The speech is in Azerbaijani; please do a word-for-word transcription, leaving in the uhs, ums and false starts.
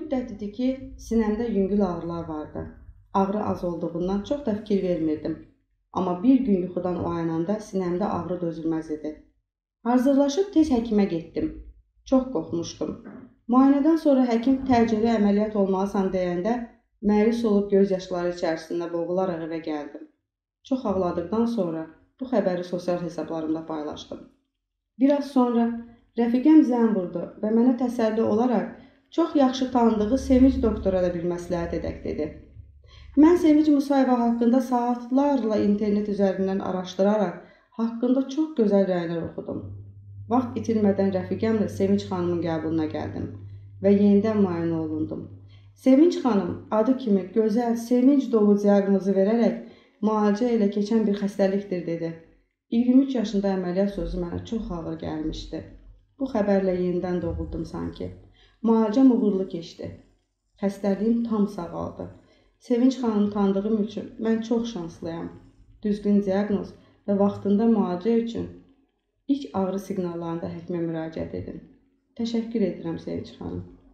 müddət idi ki, sinəmdə yüngül ağrılar vardı. Ağrı az olduğundan çox da fikir vermirdim. Amma bir gün yuxudan oyananda sinəmdə ağrı dözülməz idi. Hazırlaşıb tez həkimə getdim. Çox qorxmuşdum. Müayinədən sonra həkim təcili əməliyyat olmalısan deyəndə məyus olub göz yaşları içərisində boğularaq evə gəldim. Çox ağladıqdan sonra bu xəbəri sosial hesablarımda paylaşdım. Biraz sonra rəfiqəm zəng vurdu və mənə təsəlli olaraq çox yaxşı tanıdığı Sevinç doktora da bir məsləhət edək dedi. Mən Sevinç Musayeva haqqında saatlarla internet üzərindən araşdıraraq haqqında çox gözəl rəylər oxudum. Vaxt itirmədən rəfiqəmlə Sevinç xanımın qəbuluna gəldim və yenidən müayinə olundum. Sevinç xanım adı kimi gözəl, sevinç dolu diaqnozu verərək müalicə ilə keçən bir xəstəlikdir dedi. iyirmi üç yaşında əməliyyat sözü mənə çox ağır gəlmişdi. Bu xəbərlə yenidən doğuldum sanki. Müalicəm uğurlu keçdi. Xəstəliyim tam sağaldı. Sevinç xanımı tanıdığım üçün mən çox şanslıyam. Düzgün diaqnoz və vaxtında müalicə üçün ilk ağrı siqnallarında həkimə müraciət edin. Təşəkkür edirəm Sevinç xanım.